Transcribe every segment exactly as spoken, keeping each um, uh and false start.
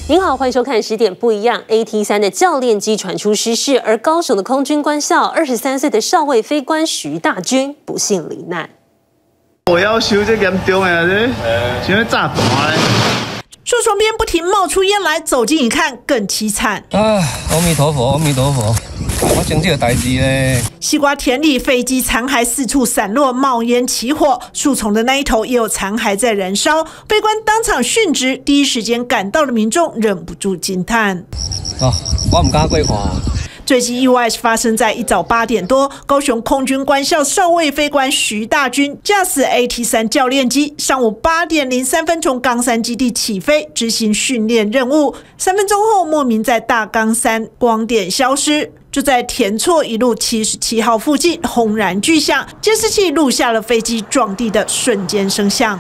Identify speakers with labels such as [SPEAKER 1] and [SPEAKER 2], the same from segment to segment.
[SPEAKER 1] 您好，欢迎收看十点不一样。A T 三的教练机传出失事，而高雄的空军官校二十三岁的少尉飞官徐大军不幸罹难。
[SPEAKER 2] 我要修这严重的这，想要炸弹嘞！
[SPEAKER 3] 树丛边不停冒出烟来，走近一看更凄惨。
[SPEAKER 4] 啊，阿弥陀佛，阿弥陀佛。 我生这个代志呢？
[SPEAKER 3] 西瓜田里飞机残骸四处散落，冒烟起火，树丛的那一头也有残骸在燃烧。飞官当场殉职，第一时间赶到的民众忍不住惊叹：
[SPEAKER 4] 哦，我唔敢过看。
[SPEAKER 3] 坠机意外是发生在一早八点多，高雄空军官校少尉飞官徐大军驾驶 A T 三教练机，上午八点零三分从冈山基地起飞，执行训练任务。三分钟后，莫名在大冈山光点消失。 就在田厝一路七十七号附近轰然巨响，监视器录下了飞机撞地的瞬间声响。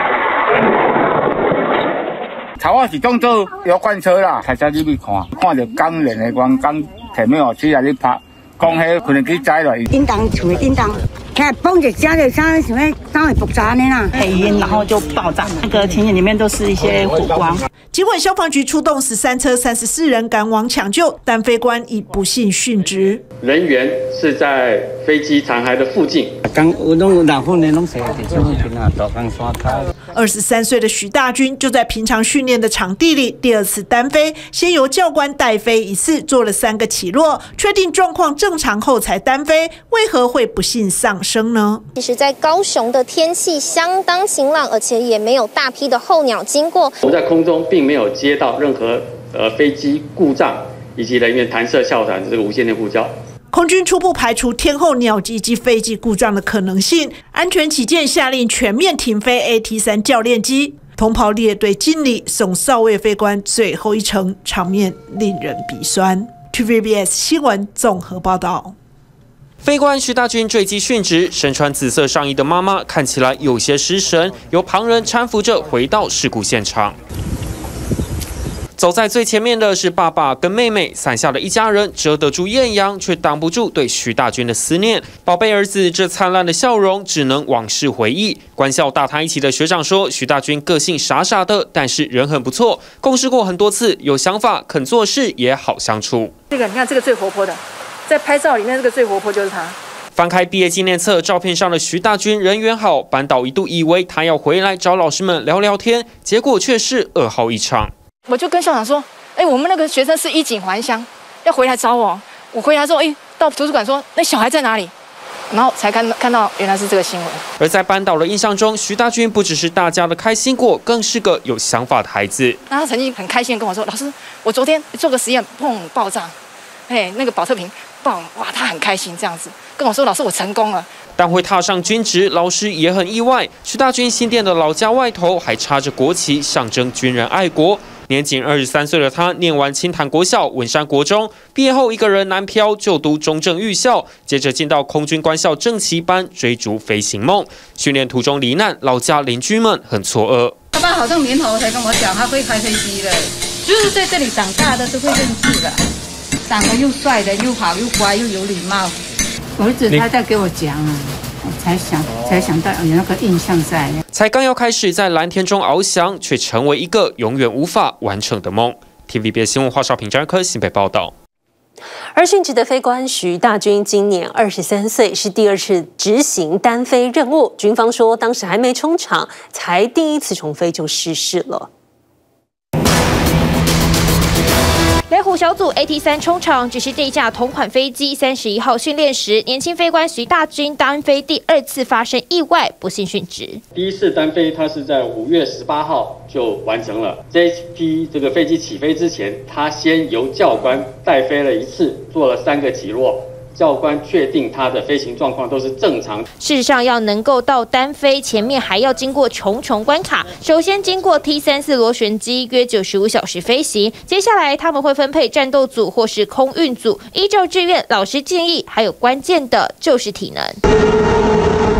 [SPEAKER 5] 头我是当做摇罐车啦，开车入去看，看到钢链的员工前面哦起来咧拍，讲迄可能去载落。
[SPEAKER 6] 叮当，厝的叮当，看嘣一下就像什么当会爆炸的啦，
[SPEAKER 7] 黑烟，然后就爆炸，那个田野里面都是一些火光。
[SPEAKER 3] 尽管消防局出动十三车三十四人赶往抢救，但飞官已不幸殉职。
[SPEAKER 8] 人员是在飞机残骸的附近。
[SPEAKER 5] 刚有拢有人训练拢是伫这附近啊，大冈山开。
[SPEAKER 3] 二十三岁的徐大军就在平常训练的场地里第二次单飞，先由教官带飞一次，做了三个起落，确定状况正常后才单飞。为何会不幸丧生呢？
[SPEAKER 9] 其实，在高雄的天气相当晴朗，而且也没有大批的候鸟经过。
[SPEAKER 8] 我们在空中并没有接到任何呃飞机故障以及人员弹射跳伞的这个无线电呼叫。
[SPEAKER 3] 空军初步排除天候鸟击及飞机故障的可能性，安全起见，下令全面停飞 A T 三教练机。同袍列队经理送少尉飞官最后一程，场面令人鼻酸。T V B S 新闻综合报道。
[SPEAKER 10] 飞官徐大军坠机殉职，身穿紫色上衣的妈妈看起来有些失神，由旁人搀扶着回到事故现场。走在最前面的是爸爸跟妹妹，伞下的一家人遮得住艳阳，却挡不住对徐大军的思念。宝贝儿子这灿烂的笑容，只能往事回忆。官校大他一起的学长说，徐大军个性傻傻的，但是人很不错，共事过很多次，有想法，肯做事，也好相处。
[SPEAKER 11] 这个你看，这个最活泼的。 在拍照里面，这个最活泼就是他。
[SPEAKER 10] 翻开毕业纪念册，照片上的徐大军人缘好，班导一度以为他要回来找老师们聊聊天，结果却是噩耗一场。
[SPEAKER 11] 我就跟校长说：“哎，我们那个学生是衣锦还乡，要回来找我。”我回来之后，哎，到图书馆说：“那小孩在哪里？”然后才看看到原来是这个新闻。
[SPEAKER 10] 而在班导的印象中，徐大军不只是大家的开心果，更是个有想法的孩子。
[SPEAKER 11] 那他曾经很开心地跟我说：“老师，我昨天做个实验，砰，爆炸，哎，那个保特瓶。” 哇，他很开心，这样子跟我说：“老师，我成功了。”
[SPEAKER 10] 但会踏上军职，老师也很意外。徐大军新店的老家外头还插着国旗，象征军人爱国。年仅二十三岁的他，念完清潭国小、文山国中，毕业后一个人南漂就读中正预校，接着进到空军官校正旗班，追逐飞行梦。训练途中罹难，老家邻居们很错愕。
[SPEAKER 12] 他爸好像年头才跟我讲，他会开飞机的，就是在这里长大的，都会认识的。 长得又帅的，又好，又乖，又有礼貌。儿子他在给我讲啊，我才想才想到有那个印象在。
[SPEAKER 10] 才刚要开始在蓝天中翱翔，却成为一个永远无法完成的梦。T V B S 新闻华少平张科新北报道。
[SPEAKER 1] 而殉职的飞官徐大军今年二十三岁，是第二次执行单飞任务。军方说，当时还没冲场，才第一次重飞就失事了。
[SPEAKER 13] 雷虎小组 A T 三冲场，只是这架同款飞机三十一号训练时，年轻飞官徐大军单飞第二次发生意外，不幸殉职。
[SPEAKER 8] 第一次单飞，他是在五月十八号就完成了。这一批这个飞机起飞之前，他先由教官带飞了一次，做了三个起落。 教官确定他的飞行状况都是正常。
[SPEAKER 13] 事实上，要能够到单飞，前面还要经过重重关卡。首先经过 T 三十四螺旋机约九十五小时飞行，接下来他们会分配战斗组或是空运组，依照志愿、老师建议，还有关键的就是体能。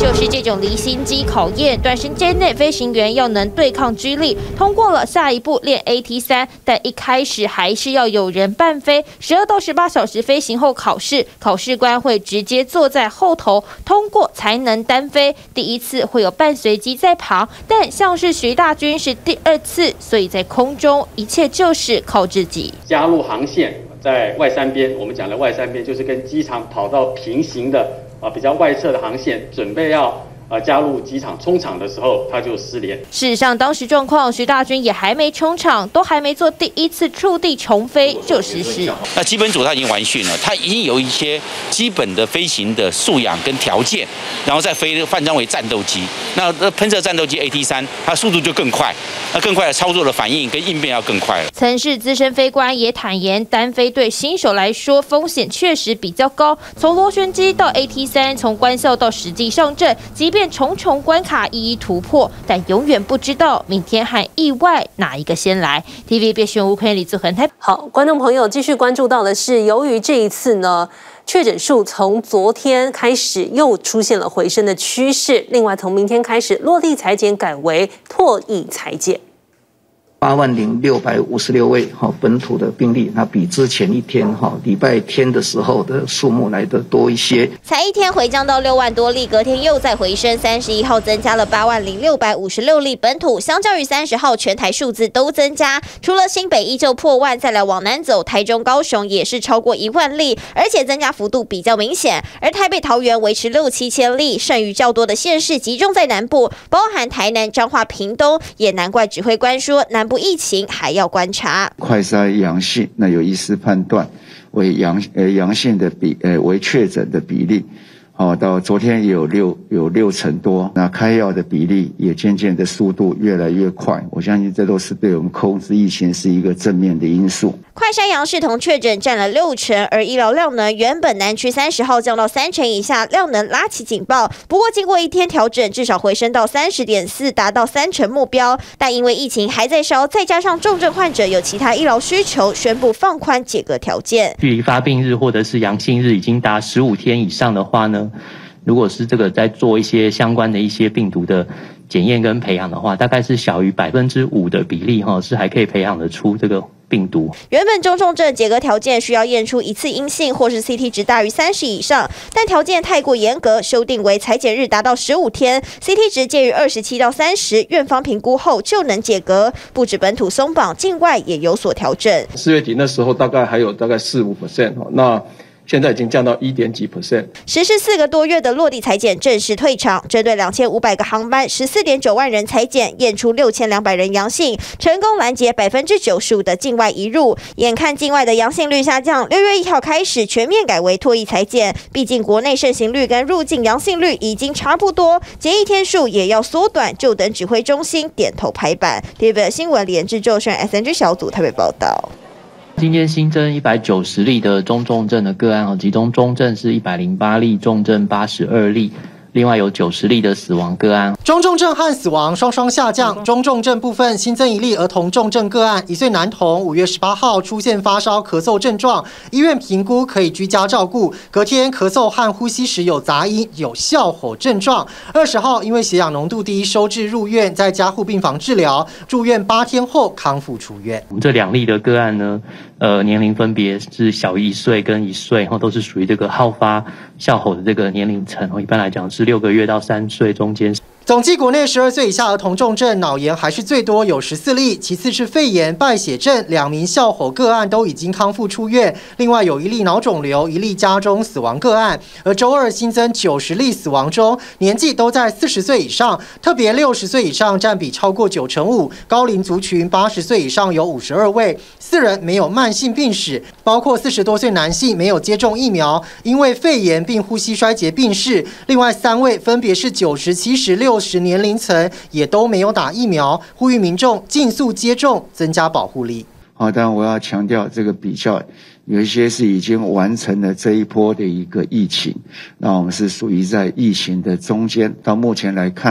[SPEAKER 13] 就是这种离心机考验，短时间内飞行员要能对抗G力，通过了下一步练 A T 三，但一开始还是要有人伴飞，十二到十八小时飞行后考试，考试官会直接坐在后头，通过才能单飞。第一次会有伴随机在旁，但像是徐大军是第二次，所以在空中一切就是靠自己。
[SPEAKER 8] 加入航线在外山边，我们讲的外山边就是跟机场跑道平行的啊比较外侧的航线，准备要。呃，加入机场冲场的时候，他就失联。
[SPEAKER 13] 事实上，当时状况，徐大军也还没冲场，都还没做第一次触地重飞就失事。
[SPEAKER 14] 那基本组他已经完训了，他已经有一些基本的飞行的素养跟条件，然后再飞换装为战斗机。那那喷射战斗机 A T 三，它速度就更快，那更快的操作的反应跟应变要更快了。
[SPEAKER 13] 曾是资深飞官也坦言，单飞对新手来说风险确实比较高。从螺旋机到 A T 三，从官校到实际上阵，即便重重关卡一一突破，但永远不知道明天和意外哪一个先来。T V B 新闻吴坤李志恒台。
[SPEAKER 1] 好，观众朋友继续关注到的是，由于这一次呢，确诊数从昨天开始又出现了回升的趋势。另外，从明天开始，落地裁剪改为唾液裁剪。
[SPEAKER 15] 八万零六百五十六位哈本土的病例，那比之前一天哈礼拜天的时候的数目来得多一些。
[SPEAKER 16] 才一天回降到六万多例，隔天又再回升，三十一号增加了八万零六百五十六例本土，相较于三十号全台数字都增加。除了新北依旧破万，再来往南走，台中、高雄也是超过一万例，而且增加幅度比较明显。而台北、桃园维持六七千例，剩余较多的县市集中在南部，包含台南、彰化、屏东，也难怪指挥官说南部疫情还要观察。
[SPEAKER 17] 快筛阳性，那有医师判断为阳呃阳性的比呃为确诊的比例，哦，到昨天也有六有六成多，那开药的比例也渐渐的速度越来越快。我相信这都是对我们控制疫情是一个正面的因素。
[SPEAKER 16] 快筛阳视同确诊占了六成，而医疗量能原本南区三十号降到三成以下，量能拉起警报。不过经过一天调整，至少回升到三十点四，达到三成目标。但因为疫情还在烧，再加上重症患者有其他医疗需求，宣布放宽解隔条件。
[SPEAKER 18] 距离发病日或者是阳性日已经达十五天以上的话呢，如果是这个在做一些相关的一些病毒的检验跟培养的话，大概是小于百分之五的比例哈，是还可以培养得出这个病毒。
[SPEAKER 16] 原本中重症解隔条件需要验出一次阴性或是 C T 值大于三十以上，但条件太过严格，修订为采检日达到十五天 ，C T 值介于二十七到三十，院方评估后就能解隔。不止本土松绑，境外也有所调整。
[SPEAKER 19] 四月底那时候大概还有大概四五 percent 那。现在已经降到一点几 percent。
[SPEAKER 16] 实施四个多月的落地裁剪正式退场，针对两千五百个航班，十四点九万人裁剪，验出六千两百人阳性，成功拦截百分之九十五的境外移入。眼看境外的阳性率下降，六月一号开始全面改为唾液裁剪。毕竟国内盛行率跟入境阳性率已经差不多，检疫天数也要缩短，就等指挥中心点头拍板。T V B 新闻连志周选 S N G 小组台北报道。
[SPEAKER 18] 今天新增一百九十例的中重症的个案，其中中症是一百零八例，重症八十二例。另外有九十例的死亡个案，
[SPEAKER 20] 中重症和死亡双双下降。中重症部分新增一例儿童重症个案，一岁男童，五月十八号出现发烧、咳嗽症状，医院评估可以居家照顾，隔天咳嗽和呼吸时有杂音，有哮吼症状。二十号因为血氧浓度低收治入院，在加护病房治疗，住院八天后康复出院。
[SPEAKER 18] 我们这两例的个案呢，呃，年龄分别是小于一岁跟一岁，然后都是属于这个好发哮吼的这个年龄层，一般来讲是六个月到三岁中间。
[SPEAKER 20] 总计国内十二岁以下儿童重症脑炎还是最多，有十四例，其次是肺炎、败血症，两名哮吼个案都已经康复出院，另外有一例脑肿瘤，一例家中死亡个案。而周二新增九十例死亡中，年纪都在四十岁以上，特别六十岁以上占比超过九成五，高龄族群八十岁以上有五十二位，四人没有慢性病史，包括四十多岁男性没有接种疫苗，因为肺炎并呼吸衰竭病逝，另外三位分别是九十、七十、六十年龄层，也都没有打疫苗，呼吁民众尽速接种，增加保护力。
[SPEAKER 17] 好，当然我要强调这个比较，有一些是已经完成了这一波的一个疫情，那我们是属于在疫情的中间，到目前来看，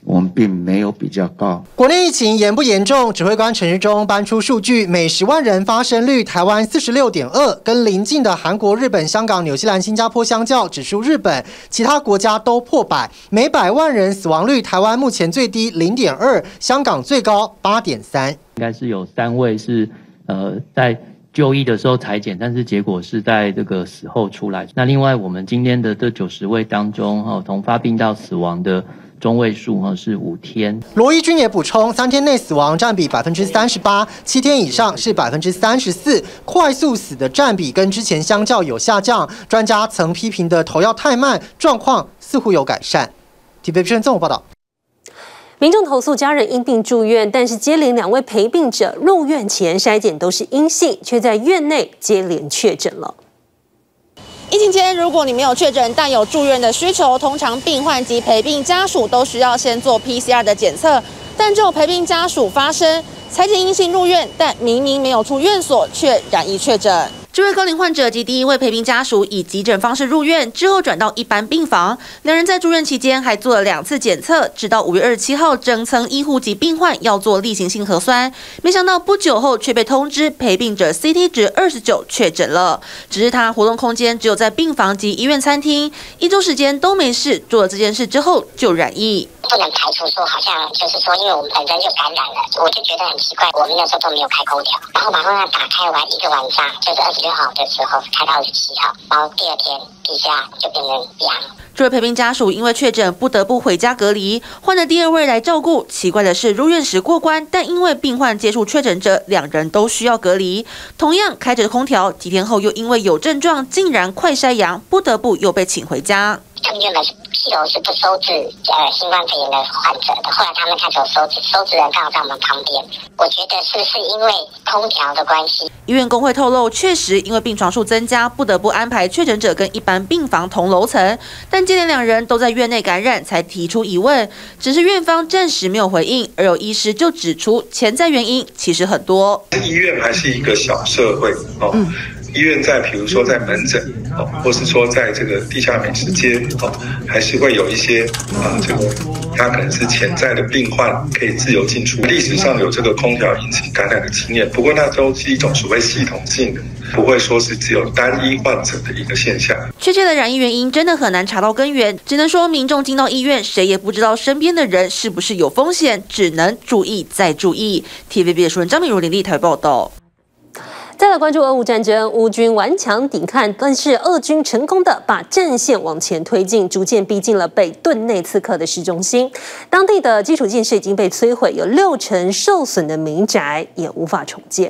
[SPEAKER 17] 我们并没有比较高。
[SPEAKER 20] 国内疫情严不严重？指挥官陈时中搬出数据，每十万人发生率，台湾四十六点二，跟邻近的韩国、日本、香港、纽西兰、新加坡相较，只输日本，其他国家都破百。每百万人死亡率，台湾目前最低零点二，香港最高八点三。
[SPEAKER 18] 应该是有三位是呃在就医的时候采检，但是结果是在这个死后出来。那另外我们今天的这九十位当中，哈，从发病到死亡的中位数哈是五天。
[SPEAKER 20] 罗一军也补充，三天内死亡占比百分之三十八，七天以上是百分之三十四，快速死的占比跟之前相较有下降。专家曾批评的投药太慢，状况似乎有改善。T V B 新闻综合报道。
[SPEAKER 1] 民众投诉家人因病住院，但是接连两位陪病者入院前筛检都是阴性，却在院内接连确诊了。
[SPEAKER 16] 疫情间，如果你没有确诊，但有住院的需求，通常病患及陪病家属都需要先做 P C R 的检测。但只有陪病家属发生采检阴性入院，但明明没有出院所，却染疫确诊。这位高龄患者及第一位陪病家属以急诊方式入院，之后转到一般病房。两人在住院期间还做了两次检测，直到五月二十七号，整层医护及病患要做例行性核酸。没想到不久后却被通知陪病者 C T 值二十九确诊了。只是他活动空间只有在病房及医院餐厅，一周时间都没事。做了这件事之后就染疫。
[SPEAKER 21] 不能排除说好像就是说，因为我们本身就感染了，我就觉得很奇怪，我们那时候都没有开空调，然后马上要打开完一个晚上，就是二十六号的时候开到二十七号，然后第二天底下就变成阳。
[SPEAKER 16] 这位陪病家属因为确诊不得不回家隔离，换了第二位来照顾。奇怪的是，入院时过关，但因为病患接触确诊者，两人都需要隔离。同样开着空调，几天后又因为有症状，竟然快筛阳，不得不又被请回家。
[SPEAKER 21] 他们原本七楼是不收治呃新冠肺炎的患者的，后来他们开始收治，收治人刚好在我们旁边。我觉得是不是因为空调的关系？
[SPEAKER 16] 医院工会透露，确实因为病床数增加，不得不安排确诊者跟一般病房同楼层，但接连两人都在院内感染，才提出疑问。只是院方暂时没有回应，而有医师就指出，潜在原因其实很多。
[SPEAKER 22] 医院还是一个小社会哦。嗯医院在比如说在门诊哦，或是说在这个地下美食街哦，还是会有一些啊，这个他可能是潜在的病患可以自由进出。历史上有这个空调引起感染的经验，不过那都是一种所谓系统性的，不会说是只有单一患者的一个现象。
[SPEAKER 16] 确切的染疫原因真的很难查到根源，只能说民众进到医院，谁也不知道身边的人是不是有风险，只能注意再注意。T V B 的主任张敏如林立台报道。
[SPEAKER 1] 再来关注俄乌战争，乌军顽强抵抗，但是俄军成功的把战线往前推进，逐渐逼近了北顿内茨克的市中心。当地的基础建设已经被摧毁，有六成受损的民宅也无法重建。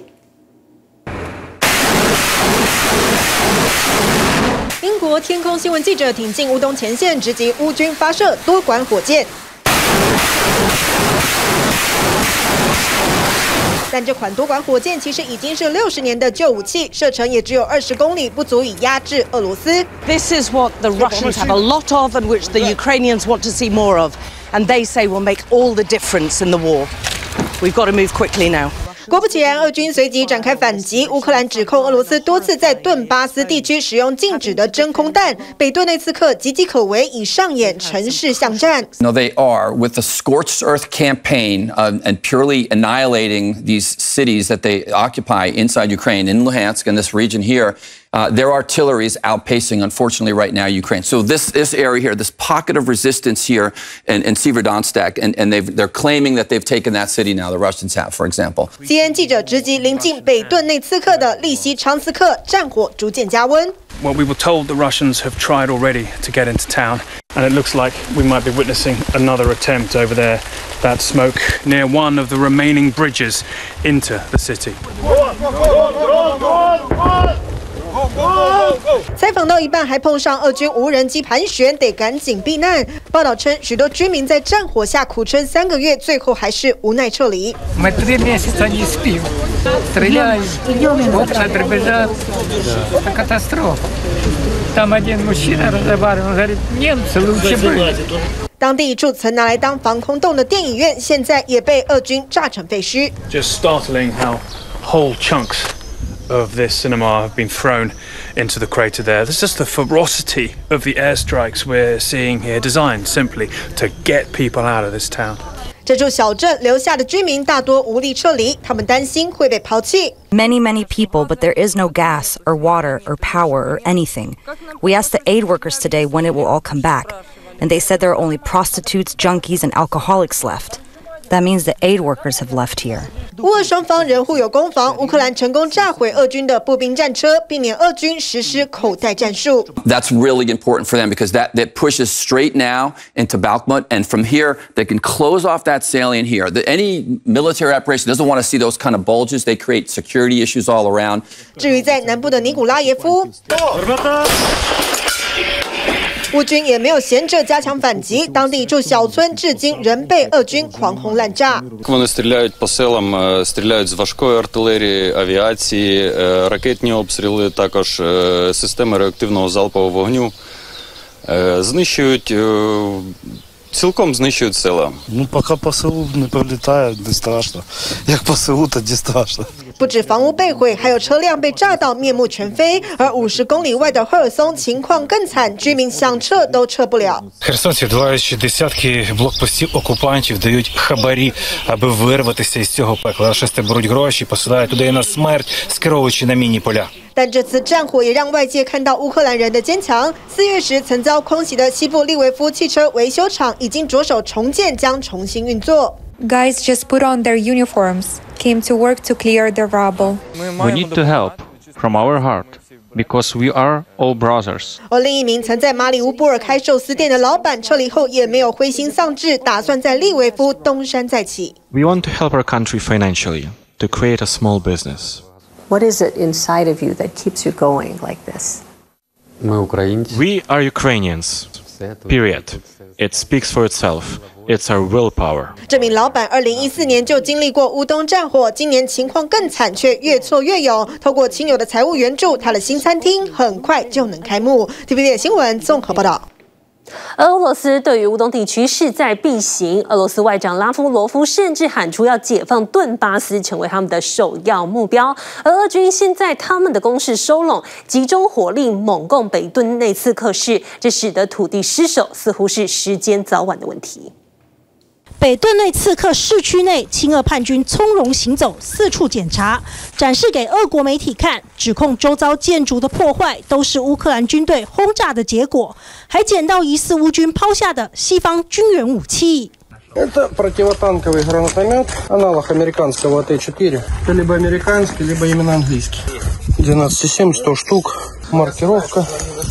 [SPEAKER 23] 英国天空新闻记者挺进乌东前线，直击乌军发射多管火箭。但这款多管火箭其实已经是六十年的旧武器，射程也只有二十公里，不足以压制俄罗斯。
[SPEAKER 24] This is what the Russians have a lot of, and which the Ukrainians want to see more of, and they say will make all the difference in the war. We've got to move quickly now.
[SPEAKER 23] 果不其然，俄军随即展开反击。乌克兰指控俄罗斯多次在顿巴斯地区使用禁止的真空弹，北顿内茨克岌岌可危，已上演城市巷战。
[SPEAKER 25] No, they are with the scorched earth campaign uh, and purely annihilating these cities that they occupy inside Ukraine, in Luhansk and this region here. Uh, their artillery is outpacing, unfortunately, right now, Ukraine. So this this area here, this pocket of resistance here in, in Severodonetsk, and, and they've, they're claiming that they've taken that city now, the Russians have, for example.
[SPEAKER 23] C N N 记者直击临近北顿内茨克的利西昌斯克，战火逐渐加温。
[SPEAKER 26] Well, we were told the Russians have tried already to get into town, and it looks like we might be witnessing another attempt over there. That smoke near one of the remaining bridges into the city.
[SPEAKER 23] 采访到一半，还碰上俄军无人机盘旋，得赶紧避难。报道称，许多居民在战火下苦撑三个月，最后还是无奈撤离。
[SPEAKER 27] Мы три месяца не спим, стреляем, окна дребезжат, катастрофа. Там один мужчина разговаривал, говорит, немцы лучше были.
[SPEAKER 23] 当地一处曾拿来当防空洞的电影院，现在也被俄军炸成废墟。
[SPEAKER 26] Just startling how whole chunks of this cinema have been thrown into the crater there. There's just the ferocity of the airstrikes we're seeing here, designed simply to get people out of this town.
[SPEAKER 23] 这座小镇留下的居民大多无力撤离，他们担心会被抛弃。
[SPEAKER 2] Many, many people, but there is no gas or water or power or anything. We asked the aid workers today when it will all come back, and they said there are only prostitutes, junkies, and alcoholics left. That means the aid workers have left here.
[SPEAKER 23] 乌俄双方仍互有攻防，乌克兰成功炸毁俄军的步兵战车，避免俄军实施口袋战术。
[SPEAKER 25] That's really important for them because that, that pushes straight now into Bakhmut, and from here they can close off that salient here. The, any military operation doesn't want to see those kind of bulges. They create security issues all around.
[SPEAKER 23] 至于在南部的尼古拉耶夫。 乌军也没有闲着加强反击，当地一处小村至今仍被俄军狂轰滥炸。
[SPEAKER 3] Вони стріляють по селам, стріляють з важкої артилерії, авіації, ракетні обстріли, також системи реактивного залпового вогню. Знищують, цілком знищують села.
[SPEAKER 4] Ну, поки по селу не прилітає, не страшно. Як по селу, тоді страшно.
[SPEAKER 23] 不止房屋被毁，还有车辆被炸到面目全非。而五十公里外的赫尔松情况更惨，居民想撤都撤不了。
[SPEAKER 5] Херсонці, долаючи десятки блокпостів окупантів, дають хабарі, аби вирватися із цього пекла. Рашисти беруть гроші, посилають людей на смерть, скеровуючи на мінні поля.
[SPEAKER 23] 但这次战火也让外界看到乌克兰人的坚强。四月时曾遭空袭的西部利维夫汽车维修厂已经着手重建，将重新运作。
[SPEAKER 6] Guys just put on their uniforms, came to work to clear the rubble.
[SPEAKER 7] We need to help from our heart because we are all brothers.
[SPEAKER 23] 而另一名曾在马里乌波尔开寿司店的老板撤离后也没有灰心丧志，打算在利维夫东山再起。
[SPEAKER 9] We want to help our country financially to create a small business.
[SPEAKER 28] What is it inside of you that keeps you going like this?
[SPEAKER 9] We are Ukrainians. Period. It speaks for itself. It's our willpower.
[SPEAKER 23] 这名老板二零一四年就经历过乌东战火，今年情况更惨，却越挫越勇。透过亲友的财务援助，他的新餐厅很快就能开幕。T V B 新闻综合报道。
[SPEAKER 1] 而俄罗斯对于乌东地区势在必行，俄罗斯外长拉夫罗夫甚至喊出要解放顿巴斯成为他们的首要目标。而俄军现在他们的攻势收拢，集中火力猛攻北顿内次克市，这使得土地失守似乎是时间早晚的问题。
[SPEAKER 29] 北顿内刺客市区内，亲俄叛军从容行走，四处检查，展示给俄国媒体看，指控周遭建筑的破坏都是乌克兰军队轰炸的结果，还捡到疑似乌军抛下的西方军援武器。
[SPEAKER 30] Это противотанковый гранатомет, аналог американского Т четыре. Это либо американский, либо именно английский. двенадцать семь, сто штук, маркировка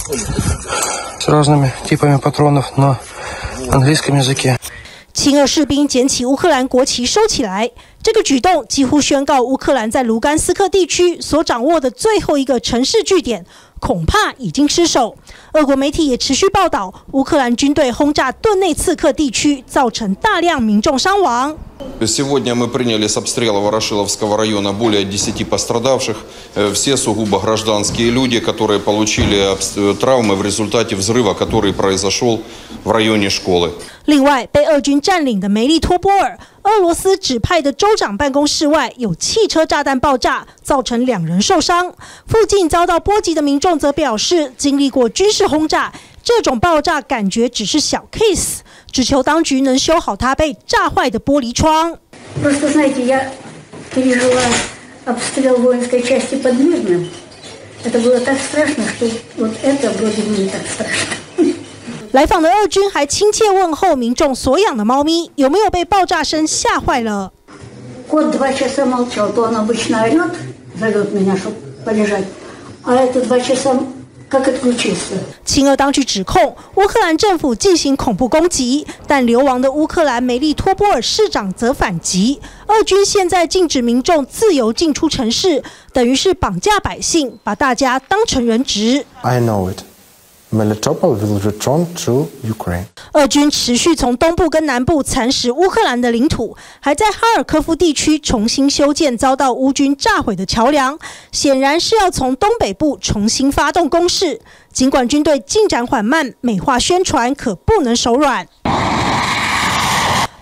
[SPEAKER 30] с разными типами патронов на английском языке.
[SPEAKER 29] 亲俄士兵捡起乌克兰国旗收起来，这个举动几乎宣告乌克兰在卢甘斯克地区所掌握的最后一个城市据点恐怕已经失守。俄国媒体也持续报道，乌克兰军队轰炸顿内茨克地区，造成大量民众伤亡。
[SPEAKER 31] Сегодня мы приняли с обстрела Ворошиловского района более десяти пострадавших. Все сугубо гражданские люди, которые получили травмы в результате взрыва, который произошел в районе школы.
[SPEAKER 29] 另外，被俄军占领的梅利托波尔，俄罗斯指派的州长办公室外有汽车炸弹爆炸，造成两人受伤。附近遭到波及的民众则表示，经历过军事轰炸，这种爆炸感觉只是小 case， 只求当局能修好它被炸坏的玻璃窗。
[SPEAKER 32] Просто знаете, я пережила обстрел воинской части под Мирным. Это было так страшно, что вот это вроде бы не так страшно.
[SPEAKER 29] 来访的俄军还亲切问候民众所养的猫咪有没有被爆炸声吓坏了。
[SPEAKER 32] Кот два часа молчал, то он обычно орет, зовет меня, чтобы полежать, а это два часа как отключился.
[SPEAKER 29] 亲俄当局指控乌克兰政府进行恐怖攻击，但流亡的乌克兰梅利托波尔市长则反击，俄军现在禁止民众自由进出城市，等于是绑架百姓，把大家当成人质。
[SPEAKER 33] I know it. Melitopol will return to Ukraine.
[SPEAKER 29] 俄军持续从东部跟南部蚕食乌克兰的领土，还在哈尔科夫地区重新修建遭到乌军炸毁的桥梁，显然是要从东北部重新发动攻势。尽管军队进展缓慢，美化宣传可不能手软。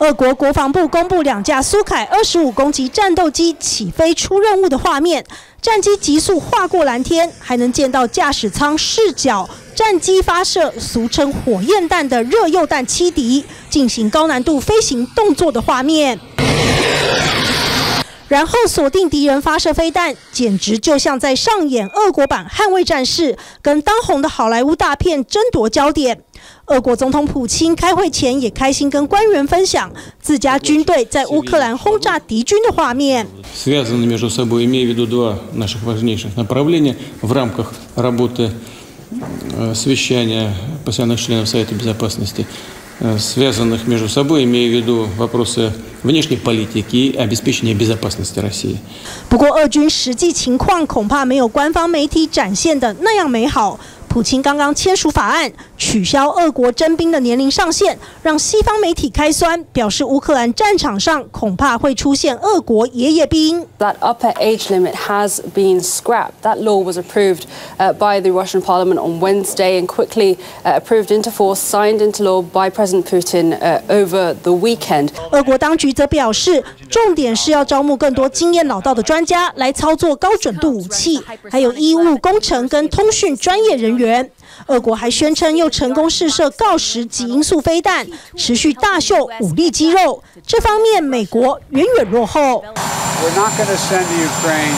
[SPEAKER 29] 俄国国防部公布两架苏凯二十五攻击战斗机起飞出任务的画面，战机急速划过蓝天，还能见到驾驶舱视角战机发射俗称火焰弹的热铀弹欺敌，进行高难度飞行动作的画面。然后锁定敌人发射飞弹，简直就像在上演俄国版《捍卫战士》，跟当红的好莱坞大片争夺焦点。俄国总统普京开会前也开心跟官员分享自家军队在乌克兰轰炸敌军的画面。
[SPEAKER 8] Связаны между собой, имею в виду два наших важнейших направления в рамках работы совещания постоянных членов Совета Безопасности, связанных между собой, имею в виду вопросы внешней политики и обеспечения безопасности России.
[SPEAKER 29] 不过，俄军实际情况恐怕没有官方媒体展现的那样美好。普京刚刚签署法案，取消俄国征兵的年龄上限，让西方媒体开酸，表示乌克兰战场上恐怕会出现俄国爷爷兵。
[SPEAKER 10] That upper age limit has been scrapped. That law was approved uh, by the Russian Parliament on Wednesday and quickly uh, approved into force, signed into law by President Putin uh, over the weekend.
[SPEAKER 29] 俄国当局则表示，重点是要招募更多经验老道的专家来操作高准度武器，还有医务工程跟通讯专业人员。俄国还宣称又成功试射锆石级音速飞弹，持续大秀武力肌肉。这方面，美国远远落后。
[SPEAKER 11] We're not going to send to Ukraine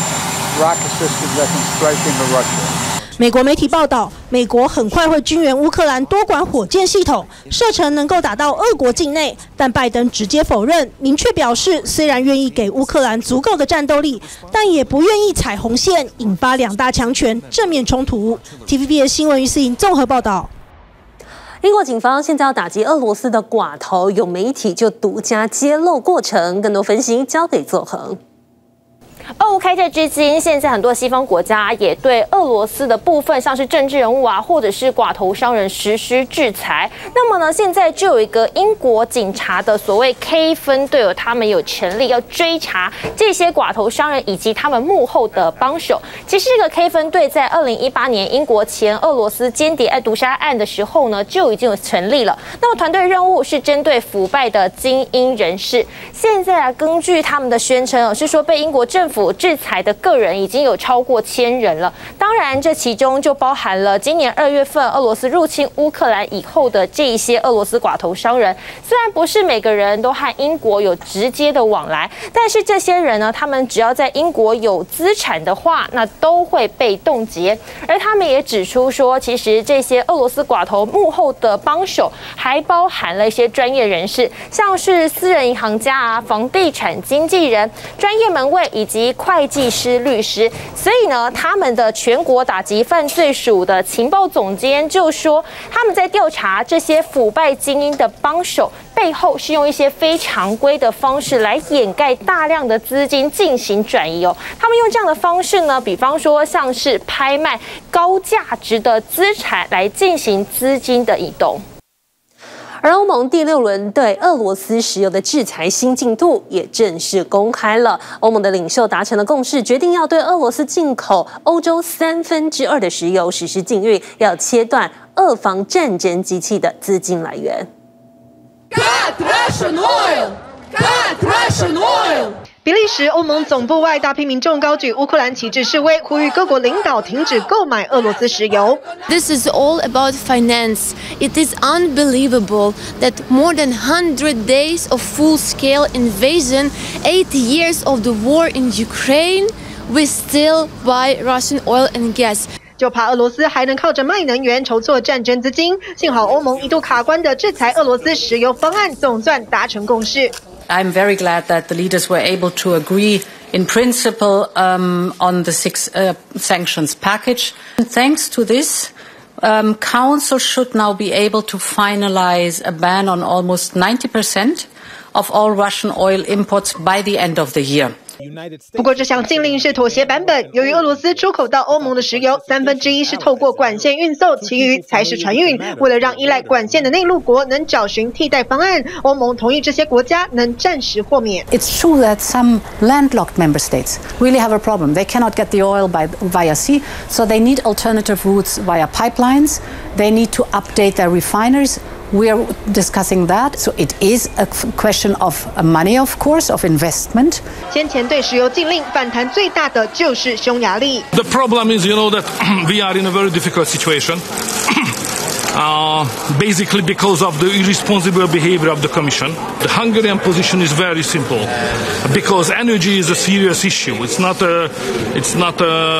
[SPEAKER 11] rocket systems that can strike into Russia.
[SPEAKER 29] 美国媒体报道，美国很快会军援乌克兰多管火箭系统，射程能够打到俄国境内。但拜登直接否认，明确表示，虽然愿意给乌克兰足够的战斗力，但也不愿意踩红线，引发两大强权正面冲突。T V B S 新闻于思颖综合报道。
[SPEAKER 1] 英国警方现在要打击俄罗斯的寡头，有媒体就独家揭露过程，更多分析交给作恒。
[SPEAKER 16] 俄乌开战至今，现在很多西方国家也对俄罗斯的部分，像是政治人物啊，或者是寡头商人实施制裁。那么呢，现在就有一个英国警察的所谓 K 分队，他们有权利要追查这些寡头商人以及他们幕后的帮手。其实这个 K 分队在二零一八年英国前俄罗斯间谍案毒杀案的时候呢，就已经有成立了。那么团队任务是针对腐败的精英人士。现在啊，根据他们的宣称哦，是说被英国政府制裁的个人已经有超过千人了，当然这其中就包含了今年二月份俄罗斯入侵乌克兰以后的这一些俄罗斯寡头商人。虽然不是每个人都和英国有直接的往来，但是这些人呢，他们只要在英国有资产的话，那都会被冻结。而他们也指出说，其实这些俄罗斯寡头幕后的帮手还包含了一些专业人士，像是私人银行家啊、房地产经纪人、专业门卫以及会计师、律师。所以呢，他们的全国打击犯罪署的情报总监就说，他们在调查这些腐败精英的帮手背后是用一些非常规的方式来掩盖大量的资金进行转移哦。他们用这样的方式呢，比方说像是拍卖高价值的资产来进行资金的移动。
[SPEAKER 1] 而欧盟第六轮对俄罗斯石油的制裁新进度也正式公开了。欧盟的领袖达成了共识，决定要对俄罗斯进口欧洲三分之二的石油实施禁运，要切断俄方战争机器的资金来源。
[SPEAKER 23] Cut Russian oil! Cut Russian oil! 比利时欧盟总部外，大批民众高举乌克兰旗帜示威，呼吁各国领导停止购买俄罗斯石油。
[SPEAKER 12] This is all about finance. It is unbelievable that more than one hundred days of full-scale invasion, eight years of the war in Ukraine, we still buy Russian oil and gas.
[SPEAKER 23] 就怕俄罗斯还能靠着卖能源筹措战争资金。幸好欧盟一度卡关的制裁俄罗斯石油方案总算达成共识。
[SPEAKER 13] I'm very glad that the leaders were able to agree in principle um, on the six uh, sanctions package. And thanks to this, um, Council should now be able to finalize a ban on almost ninety percent of all Russian oil imports by the end of the year.
[SPEAKER 23] 不过，这项禁令是妥协版本。由于俄罗斯出口到欧盟的石油三分之一是透过管线运送，其余才是船运。为了让依赖管线的内陆国能找寻替代方案，欧盟同意这些国家能暂时豁免。
[SPEAKER 13] It's true that some landlocked member states really have a problem. They cannot get the oil by, via sea, so they need alternative routes via pipelines. They need to update their refineries. We are discussing that, so it is a question of money, of course, of investment.
[SPEAKER 23] 先前对石油禁令反弹最大的就是匈牙利。
[SPEAKER 2] The problem is, you know, that we are in a very difficult situation. Uh, basically because of the irresponsible behavior of the Commission. The Hungarian position is very simple, because energy is a serious issue. It's not a, it's not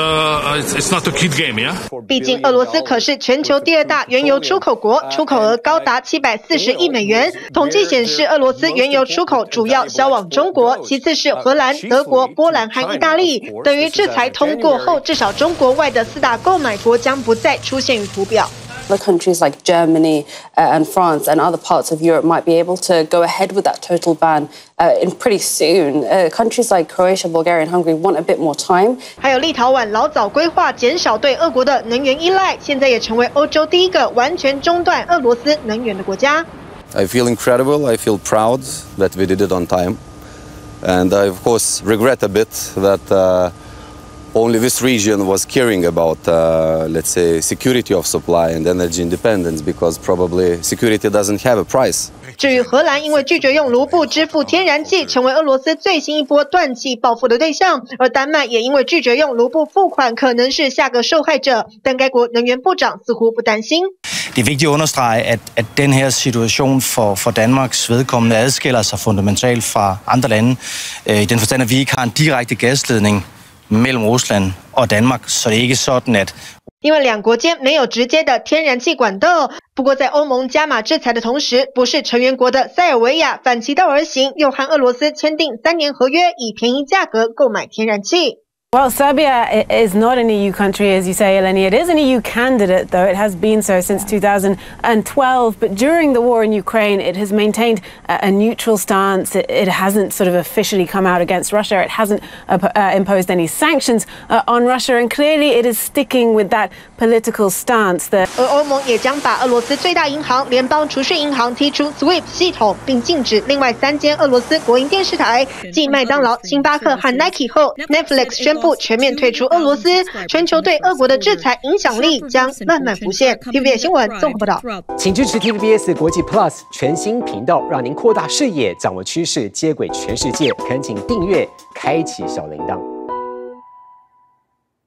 [SPEAKER 2] a, it's, it's not a kid game, yeah.
[SPEAKER 23] 毕竟俄罗斯可是全球第二大原油出口国，出口额高达七百四十亿美元。统计显示，俄罗斯原油出口主要销往中国，其次是荷兰、德国、波兰和意大利。等于制裁通过后，至少中国外的四大购买国将不再出现于图表。
[SPEAKER 10] Other countries like Germany uh, and France and other parts of Europe might be able to go ahead with that total ban uh, in pretty soon. Uh, countries like Croatia, Bulgaria and Hungary want a bit more time.
[SPEAKER 23] 还有立陶宛老早规划减少对俄国的能源依赖，现在也成为欧洲第一个完全中断俄罗斯能源的国家。
[SPEAKER 14] I feel incredible. I feel proud that we did it on time, and I of course regret a bit that. Uh, Only this region was caring about, uh, let's say, security of supply and energy independence, because probably security doesn't have a price.
[SPEAKER 23] 至于荷兰，因为拒绝用卢布支付天然气，成为俄罗斯最新一波断气报复的对象；而丹麦也因为拒绝用卢布付款，可能是下个受害者。但该国能源部長似乎不擔心。
[SPEAKER 15] Det er vigtigt at understrege, at, at den her situation for, for Danmarks vedkommende adskiller sig fundamentalt fra andre lande, øh, i den forstand, at vi ikke har en direkte gasledning mellem Rusland og Danmark, så det er ikke sådan, at
[SPEAKER 23] 因为两国间没有直接的天然气管道，不过在欧盟加码制裁的同时，不是成员国的塞尔维亚反其道而行，又和俄罗斯签订三年合约，以便宜价格购买天然气。
[SPEAKER 17] Well, Serbia is not an E U country, as you say, Eleni. It is an E U candidate, though. It has been so since two thousand twelve. But during the war in Ukraine, it has maintained a neutral stance. It, it hasn't sort of officially come out against Russia. It hasn't uh, uh, imposed any sanctions uh, on Russia. And clearly, it is sticking with that political stance. That
[SPEAKER 23] 而欧盟也将把俄罗斯最大银行联邦储蓄银行踢出 SWIFT 系统，并禁止另外三间俄罗斯国营电视台，继麦当劳、星巴克和 Nike 后 ，Netflix 宣布 全面退出俄罗斯，全球对俄国的制裁影响力将慢慢浮现。T V B S 新闻综合报道，
[SPEAKER 18] 请支持 T V B S 国际 Plus 全新频道，让您扩大视野，掌握趋势，接轨全世界。恳请订阅，开启小铃铛。